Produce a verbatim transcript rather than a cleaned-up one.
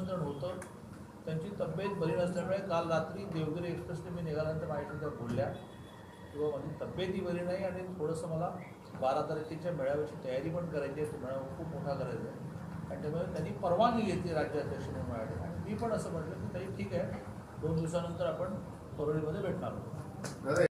निमंत्रण होतं. त्यांची तब्येत बरी नसल्यामुळे काल रात्री देवगिरी एक्सप्रेसने मी निघाल्यानंतर माझ्या त्या बोलल्या किंवा माझी तब्येतही बरी नाही आणि थोडंसं मला बारा तारखेच्या मेळाव्याची तयारी पण करायची आहे. तो मेळावा खूप मोठा करायचा आहे आणि त्यामुळे त्यांनी परवानगी घेतली राज्याध्यक्ष म्हणून मिळाली आणि मी पण असं म्हटलं की ताई ठीक आहे, दोन दिवसानंतर आपण परळीमध्ये भेटणार आहोत.